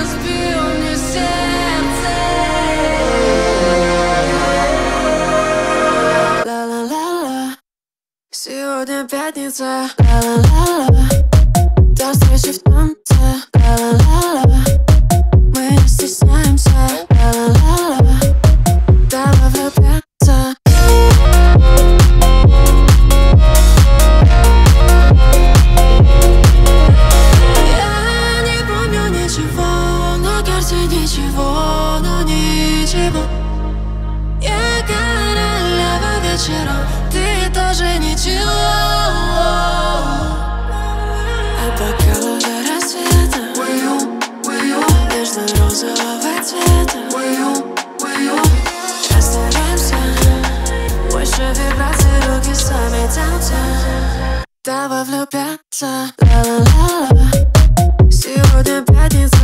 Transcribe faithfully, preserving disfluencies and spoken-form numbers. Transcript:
разбил мне сердце. Ла-ла-ла-ла, сегодня пятница. Ла-ла-ла-ла, до встречи в танце. Ла-ла-ла-ла, мы не стесняемся. Ла-ла-ла-ла, давай влюбляться. Я не помню ничего, на карте ничего, но ничего. Я королева вечером, ты тоже ничего. А бокал уже рассвета, нежно-розового цвета. Растворяемся, больше вибраций, руки сами тянутся. Давай влюбляться. Ла-ла-ла-ла, сегодня пятница.